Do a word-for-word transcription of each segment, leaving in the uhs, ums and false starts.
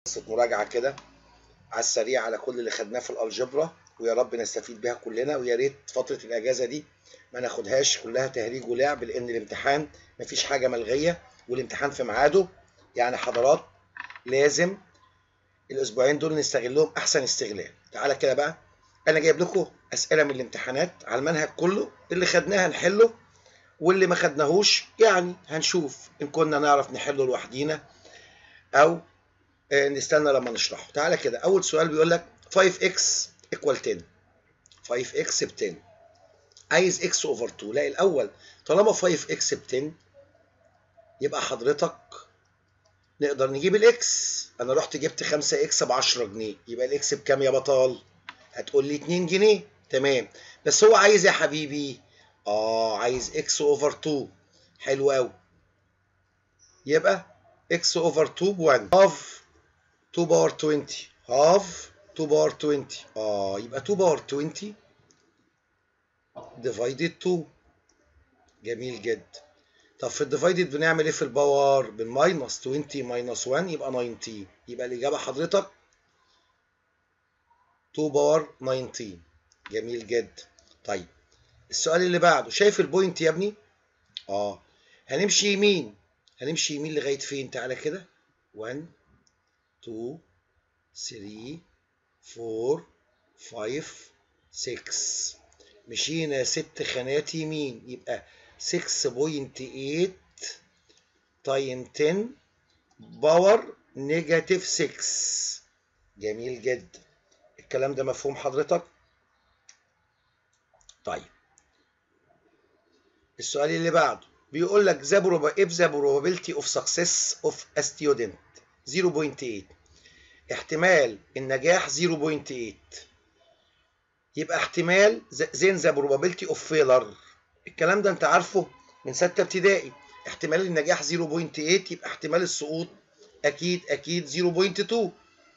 قصة مراجعة كده على السريع على كل اللي خدناه في الألجبرا، ويا رب نستفيد بيها كلنا، ويا ريت فترة الأجازة دي ما ناخدهاش كلها تهريج ولعب، لأن الامتحان مفيش حاجة ملغية والامتحان في ميعاده. يعني حضرات لازم الأسبوعين دول نستغلهم أحسن استغلال. تعالى كده بقى، أنا جايب لكم أسئلة من الامتحانات على المنهج كله، اللي خدناه هنحله واللي ما خدناهوش يعني هنشوف إن كنا نعرف نحله لوحدينا أو نستنى لما نشرحه. تعالى كده، اول سؤال بيقول لك فايف اكس equal عشرة، فايف اكس ب عشرة، عايز x over اتنين. لا الاول طالما فايف اكس ب عشرة يبقى حضرتك نقدر نجيب الاكس. انا رحت جبت خمسة اكس ب عشرة جنيه، يبقى الاكس بكام يا بطال؟ هتقول لي اتنين جنيه. تمام، بس هو عايز يا حبيبي اه عايز x over اتنين. حلو قوي، يبقى x over اتنين ب واحد، هاف اتنين باور عشرين، هاف اتنين باور عشرين. اه يبقى اتنين باور عشرين ديفايدد اتنين. جميل جدا. طب في الديفايدد بنعمل ايه في الباور؟ بالماينس، عشرين ماينس واحد يبقى تسعة. يبقى الاجابه حضرتك اتنين باور تسعة. جميل جدا. طيب السؤال اللي بعده، شايف البوينت يا ابني؟ اه هنمشي يمين، هنمشي يمين لغايه فين؟ تعالى كده، واحد اتنين تلاتة اربعة خمسة ستة، مشينا ست خانات يمين، يبقى ستة فاصلة تمانية تايم عشرة باور نيجاتيف ستة. جميل جدا، الكلام ده مفهوم حضرتك؟ طيب السؤال اللي بعده بيقول لك if the probability of success of a student صفر فاصلة تمانية، احتمال النجاح صفر فاصلة تمانية، يبقى احتمال then the probability of failure. الكلام ده انت عارفه من ستة ابتدائي، احتمال النجاح صفر فاصلة تمانية يبقى احتمال السقوط اكيد اكيد صفر فاصلة اتنين،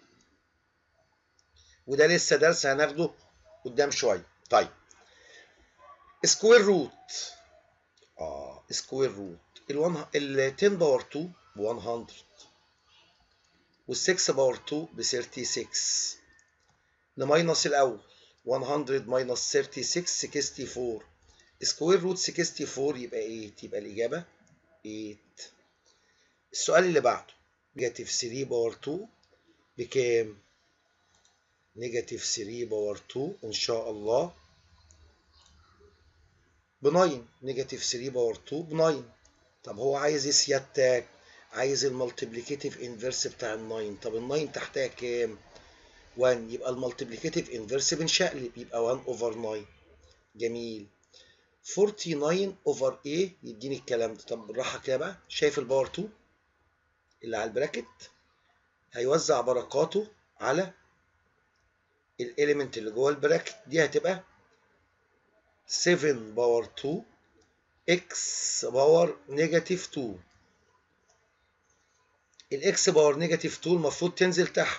وده لسه درس هناخده قدام شويه. طيب سكوير روت، اه سكوير روت ال عشرة باور اتنين ب مية، وال ستة باور اتنين ب ستة وتلاتين. نماينس الاول، مية ماينس ستة وتلاتين اربعة وستين، سكوير روت اربعة وستين يبقى تمانية، يبقى الاجابه تمانية. السؤال اللي بعده نيجاتيف تلاتة باور اتنين بكام؟ نيجاتيف تلاتة باور اتنين ان شاء الله ب تسعة، نيجاتيف تلاتة باور اتنين ب تسعة. طب هو عايز ايه سيادتك؟ عايز المالتيبليكيتيف انفرس بتاع ال تسعة. طب ال تسعة تحتها كام؟ واحد، يبقى المالتيبليكيتيف انفرس بنشقلب، يبقى واحد اوفر تسعة. جميل، تسعة واربعين اوفر ايه يديني الكلام ده. طب بالراحه كده بقى، شايف الباور اتنين اللي على البراكت هيوزع بركاته على الاليمنت اللي جوه البراكت دي، هتبقى سبعة باور اتنين اكس باور نيجاتيف اتنين. الاكس باور نيجاتيف اتنين المفروض تنزل تحت،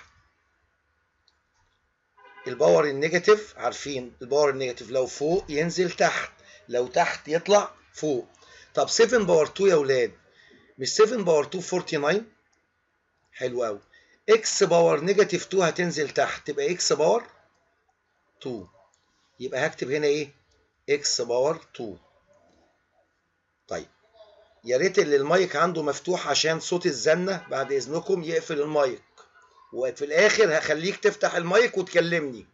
الباور النيجاتيف عارفين الباور النيجاتيف لو فوق ينزل تحت، لو تحت يطلع فوق. طب سبعة باور اتنين يا ولاد، مش سبعة باور اتنين تسعة واربعين؟ حلو قوي، اكس باور نيجاتيف اتنين هتنزل تحت تبقى اكس باور اتنين، يبقى هكتب هنا ايه؟ اكس باور اتنين. طيب يا ريت اللي المايك عنده مفتوح عشان صوت الزنه بعد اذنكم يقفل المايك، وفي الاخر هخليك تفتح المايك وتكلمني.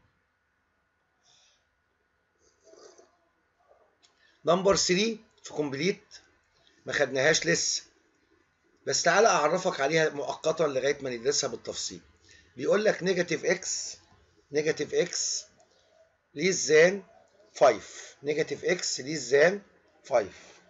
نمبر تلاتة في كومبليت ما خدناهاش لسه، بس تعالى اعرفك عليها مؤقتا لغايه ما ندرسها بالتفصيل. بيقول لك نيجاتيف اكس، نيجاتيف اكس ليس ذان خمسة، نيجاتيف اكس ليس ذان خمسة.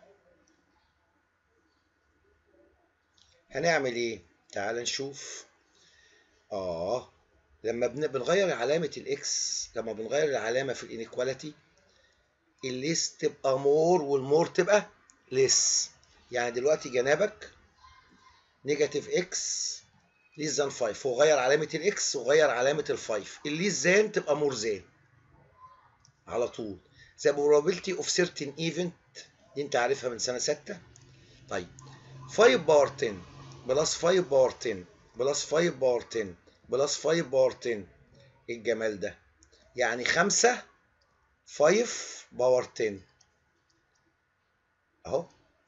هنعمل ايه؟ تعال نشوف. اه لما بنغير علامه الاكس، لما بنغير العلامه في الانيكواليتي، الليس تبقى مور والمور تبقى ليس. يعني دلوقتي جنابك نيجاتيف اكس ليس ذان خمسة، هو غير علامه الاكس وغير علامه الفايف، الليس ذان تبقى مور ذان على طول. the probability of certain event دي انت عارفها من سنه ستة. طيب خمسة باور عشرة بلس خمسة باور عشرة بلس خمسة باور عشرة بلس خمسة باور عشرة. ايه الجمال ده؟ يعني خمسة خمسة باور عشرة اهو،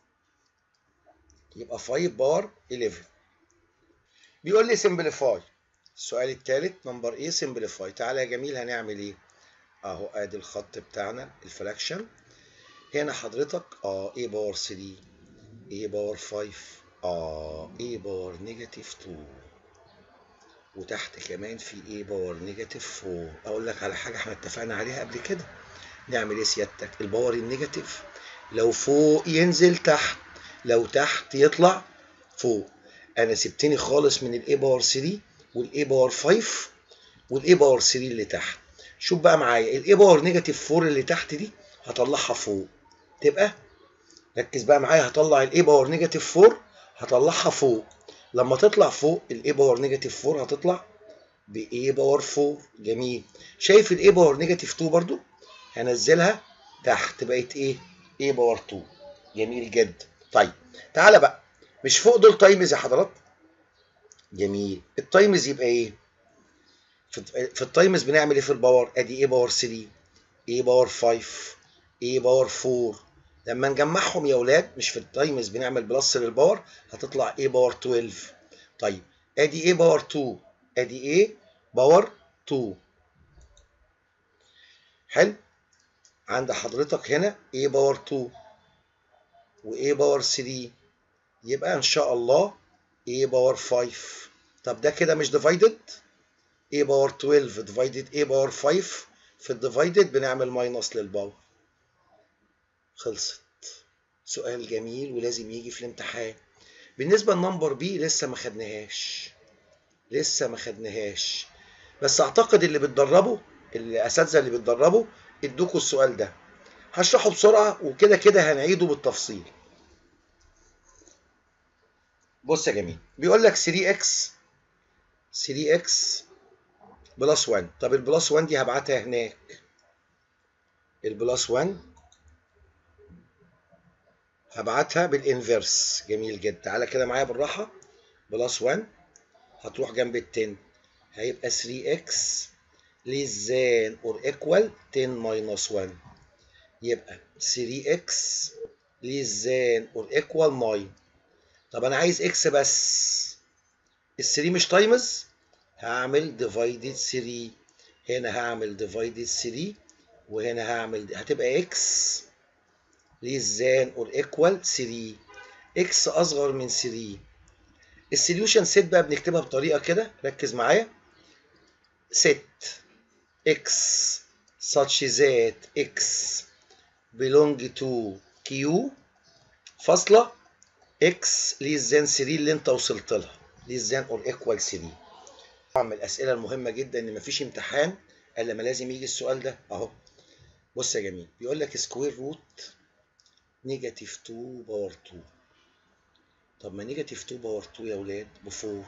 يبقى خمسة باور حداشر. بيقول لي سمبليفاي. السؤال الثالث نمبر ايه سمبليفاي. تعالى يا جميل هنعمل ايه؟ اهو ادي الخط بتاعنا الفراكشن. هنا حضرتك اه ايه باور تلاتة، ايه باور خمسة، اه ايه باور نيجاتيف اتنين، وتحت كمان في ايه باور نيجاتيف اربعة. اقول لك على حاجه احنا اتفقنا عليها قبل كده. نعمل ايه سيادتك؟ الباور النيجاتيف لو فوق ينزل تحت، لو تحت يطلع فوق. انا سبتني خالص من الاي باور تلاتة والاي باور خمسة والاي باور تلاتة اللي تحت. شوف بقى معايا الاي باور نيجاتيف اربعة اللي تحت دي هطلعها فوق، تبقى ركز بقى معايا، هطلع الاي باور نيجاتيف اربعة هطلعها فوق. لما تطلع فوق الاي باور نيجاتيف اربعة هتطلع باي باور اربعة. جميل. شايف الاي باور نيجاتيف اتنين برضو هنزلها تحت، بقت ايه؟ اي باور اتنين. جميل جدا. طيب تعالى بقى، مش فوق دول تايمز يا حضرات؟ جميل. التايمز يبقى ايه؟ في التايمز بنعمل ايه في الباور؟ ادي ايه باور تلاتة، ايه باور خمسة، ايه باور اربعة. لما نجمعهم يا اولاد، مش في التايمز بنعمل بلس للباور، هتطلع ايه باور اتناشر. طيب ادي ايه باور اتنين، ادي ايه باور اتنين. حلو. عند حضرتك هنا ايه باور اتنين وايه باور تلاتة، يبقى ان شاء الله ايه باور خمسة. طب ده كده مش ديفايدد؟ ايه باور اتناشر ديفايدد ايه باور خمسة، في الديفايدد بنعمل ماينس للباور. خلصت. سؤال جميل ولازم يجي في الامتحان. بالنسبه لنمبر بي لسه ما خدناهاش، لسه ما خدناهاش، بس اعتقد اللي بتدربوا الاساتذه اللي بتدربوا ادوكوا السؤال ده. هشرحه بسرعه وكده كده هنعيده بالتفصيل. بص يا جميل، بيقول لك تلاتة اكس تلاتة اكس بلس واحد. طب البلس واحد دي هبعتها هناك، البلس واحد هبعتها بالانفرس. جميل جدا. تعالى كده معايا بالراحه. بلس واحد هتروح جنب ال عشرة، هيبقى تلاتة اكس less than or equal عشرة minus واحد. يبقى تلاتة اكس less than or equal تسعة. طب انا عايز اكس بس، ال تلاتة مش تايمز، هعمل divided تلاتة. هنا هعمل divided تلاتة وهنا هعمل، هتبقى اكس less than or equal تلاتة. اكس اصغر من تلاتة. السوليوشن سيت بقى بنكتبها بطريقه كده، ركز معايا. set x such that x belong to q فاصلة x less than تلاتة اللي انت وصلت لها less than or equal تلاتة. طبعا من الاسئله المهمه جدا ان مفيش امتحان الا لما لازم يجي السؤال ده اهو. بص يا جميل، بيقول لك سكوير روت نيجاتيف اتنين باور اتنين. طب ما نيجاتيف اتنين باور اتنين يا ولاد ب اربعة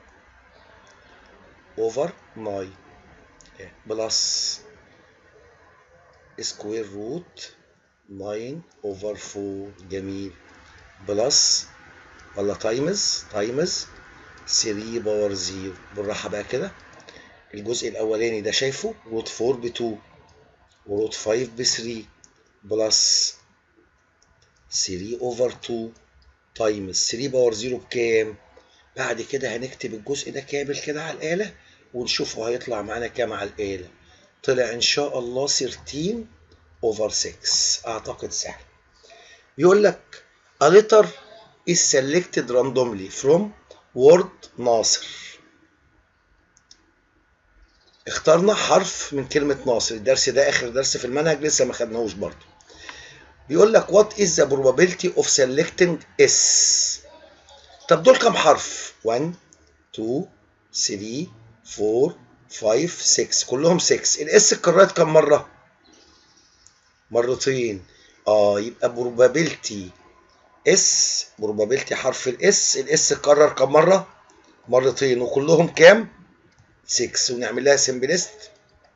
اوفر تسعة بلس سكوير روت تسعة اوفر اربعة. جميل. بلس ولا تايمز؟ تايمز تلاتة باور صفر. بالراحه بقى كده. الجزء الاولاني ده شايفه روت اربعة ب اتنين وروت خمسة ب تلاتة بلس تلاتة اوفر اتنين تايمز تلاتة باور صفر بكام؟ بعد كده هنكتب الجزء ده كامل كده على الآلة ونشوفه هيطلع معانا كام على الآلة. طلع إن شاء الله تلتاشر over ستة. أعتقد سهل. بيقول لك a letter is selected randomly from word ناصر. اخترنا حرف من كلمة ناصر. الدرس ده آخر درس في المنهج لسه ما خدناهوش برضه. بيقول لك what is the probability of selecting S. طب دول كام حرف؟ واحد اتنين تلاتة اربعة خمسة ستة، كلهم ستة. الاس اتكررت كام مرة؟ مرتين. اه يبقى probability اس، probability حرف الاس، الاس اتكرر كام مرة؟ مرتين وكلهم كام؟ ستة. ونعمل لها سمبلست.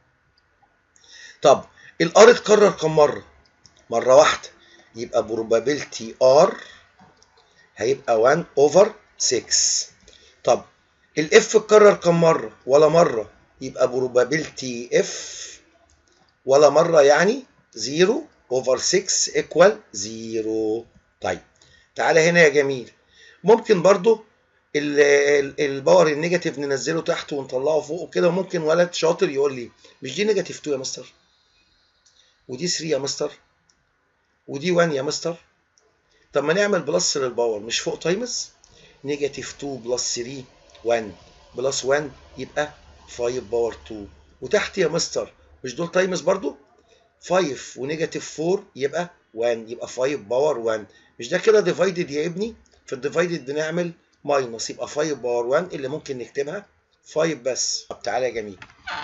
طب الار اتكرر كام مرة؟ مرة واحدة. يبقى probability ار هيبقى واحد over ستة. طب الاف اتكرر كم مره؟ ولا مره، يبقى probability اف ولا مره يعني صفر over ستة equal صفر. طيب تعالى هنا يا جميل، ممكن برضو الباور النيجاتيف ننزله تحت ونطلعه فوق وكده. ممكن ولد شاطر يقول لي مش دي نيجاتيف اتنين يا مستر، ودي تلاتة يا مستر، ودي واحد يا مستر؟ طب ما نعمل بلس للباور مش فوق تايمز، نيجاتيف اتنين بلس تلاتة واحد بلس واحد يبقى خمسة باور اتنين، وتحت يا مستر مش دول تايمز برضو؟ خمسة ونيجاتيف اربعة يبقى واحد، يبقى خمسة باور واحد. مش ده كده ديفايدد يا ابني؟ في الديفايدد بنعمل ماينس، يبقى خمسة باور واحد اللي ممكن نكتبها خمسة بس. طب تعالى يا جميل،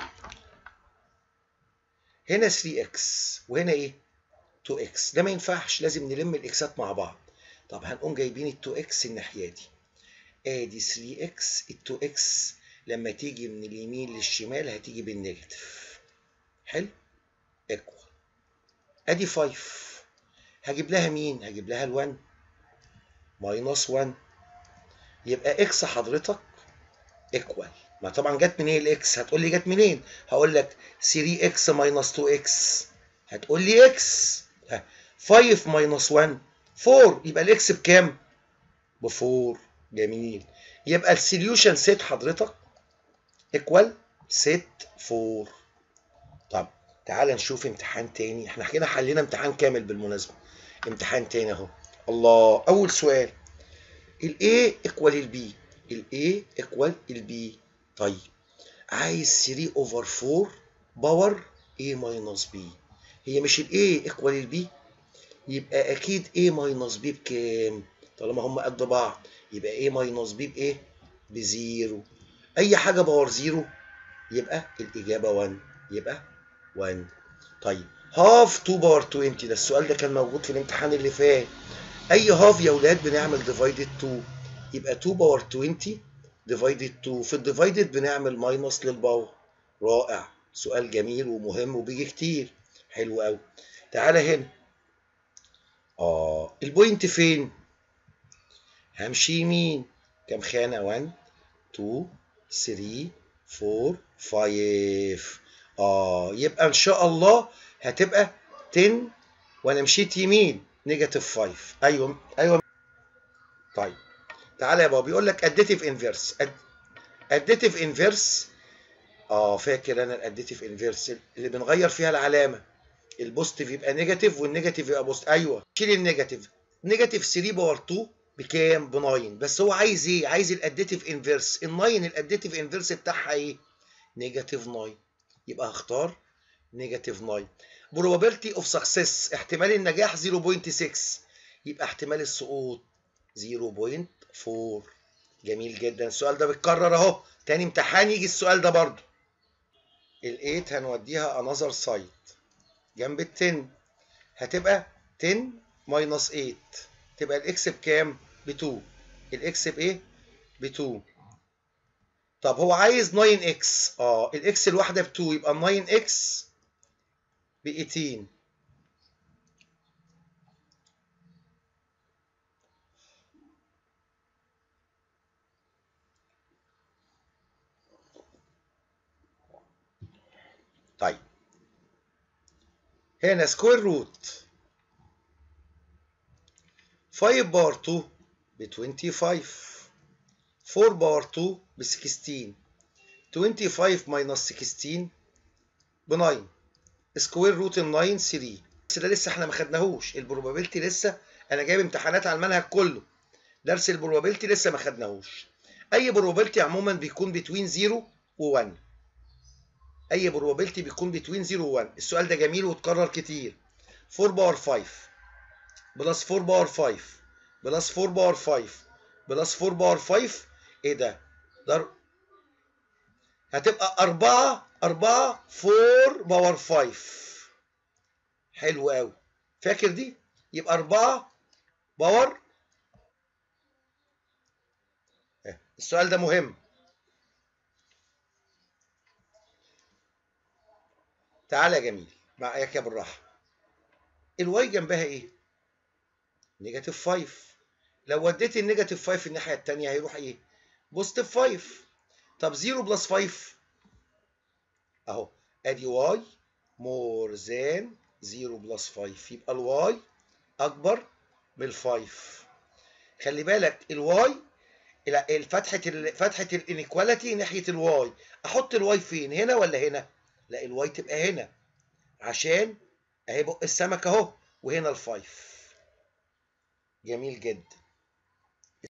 هنا تلاتة اكس وهنا ايه؟ اتنين اكس. ده ما ينفعش، لازم نلم الاكسات مع بعض. طب هنقوم جايبين ال اتنين اكس الناحيه دي، ادي تلاتة اكس. ال اتنين اكس لما تيجي من اليمين للشمال هتيجي بالنيجاتيف. حلو، ايكوال ادي خمسة. هجيب لها مين؟ هجيب لها ال1 ماينس واحد، يبقى اكس حضرتك ايكوال. ما طبعا جت منين الاكس؟ هتقول لي جت منين؟ هقول لك تلاتة اكس ماينس اتنين اكس، هتقول لي اكس. خمسة ماينس واحد اربعة، يبقى الاكس بكام؟ ب اربعة. جميل، يبقى السوليوشن سيت حضرتك ايكوال سيت اربعة. طب تعال نشوف امتحان تاني. احنا كده حلينا امتحان كامل بالمناسبه. امتحان تاني اهو. الله، اول سؤال الاي ايكوال البي، الاي ايكوال البي. طيب عايز تلاتة اوفر اربعة باور a ماينس b. هي مش الاي ايكوال البي؟ يبقى اكيد a ماينس b بكام؟ طالما هم قد بعض يبقى a ماينس b بايه؟ بزيرو. اي حاجه باور زيرو يبقى الاجابه واحد، يبقى واحد. طيب هاف اتنين باور عشرين، ده السؤال ده كان موجود في الامتحان اللي فات. اي هاف يا اولاد بنعمل ديفايدد اتنين، يبقى اتنين باور عشرين ديفايدد اتنين. في الديفايدد بنعمل ماينس للباور. رائع، سؤال جميل ومهم وبيجي كتير. حلو قوي. تعالى هنا، اه البوينت فين؟ همشي يمين كام خانه؟ واحد اتنين تلاتة اربعة خمسة. اه يبقى ان شاء الله هتبقى عشرة وانا مشيت يمين نيجاتيف خمسة. ايوه ايوه. طيب تعالى يا بابا، بيقول لك اديتيف انفيرس. اديتيف انفيرس، اه فاكر انا الاديتيف انفيرس اللي بنغير فيها العلامه، البوزيتيف يبقى نيجاتيف والنيجاتيف يبقى بوزيتيف. ايوه شيل النيجاتيف. نيجاتيف تلاتة باور اتنين بكام؟ ب تسعة. بس هو عايز ايه؟ عايز الاديتيف انفيرس. ال تسعة الاديتيف انفيرس بتاعها ايه؟ نيجاتيف تسعة. يبقى هختار نيجاتيف تسعة. probability of success، احتمال النجاح صفر فاصلة ستة، يبقى احتمال السقوط صفر فاصلة اربعة. جميل جدا، السؤال ده بيتكرر اهو، تاني امتحان يجي السؤال ده برضو. ال تمانية هنوديها انذر سايد جنب ال عشرة، هتبقى عشرة ماينس تمانية، تبقى الاكس بكام؟ ب اتنين. الاكس بايه؟ ب اتنين. طب هو عايز تسعة اكس، اه الاكس الواحده ب اتنين، يبقى تسعة اكس ب تمنتاشر. طيب هنا سكوير روت خمسة باور اتنين ب خمسة وعشرين، اربعة باور اتنين ب ستاشر، خمسة وعشرين ماينس ستاشر ب تسعة. سكوير روت ال تسعة تلاتة. بس ده لسه احنا ما خدناهوش البروبابيلتي، لسه انا جايب امتحانات على المنهج كله، درس البروبابيلتي لسه ما خدناهوش. اي بروبابيلتي عموما بيكون بين صفر و1، اي بروبابيلتي بيكون بين صفر و1. السؤال ده جميل واتكرر كتير. اربعة باور خمسة بلس اربعة باور خمسة بلس اربعة باور خمسة بلس اربعة باور خمسة، ايه ده؟ ده هتبقى اربعة اربعة اربعة باور خمسة. حلو قوي، فاكر دي؟ يبقى اربعة باور. السؤال ده مهم. تعالى يا جميل معاك يا بالراحه. الواي جنبها ايه؟ نيجاتيف خمسة. لو وديت النيجاتيف خمسة الناحيه الثانيه هيروح ايه؟ بوزيتيف خمسة. طب صفر بلس خمسة اهو، ادي واي مور ذان صفر بلس خمسة، يبقى الواي اكبر من الخمسة. خلي بالك الواي فتحه فتحه الانيكواليتي ناحيه الواي، احط الواي فين، هنا ولا هنا؟ لا الواي تبقى هنا، عشان اهي بق السمك اهو، وهنا الفايف. جميل جدا.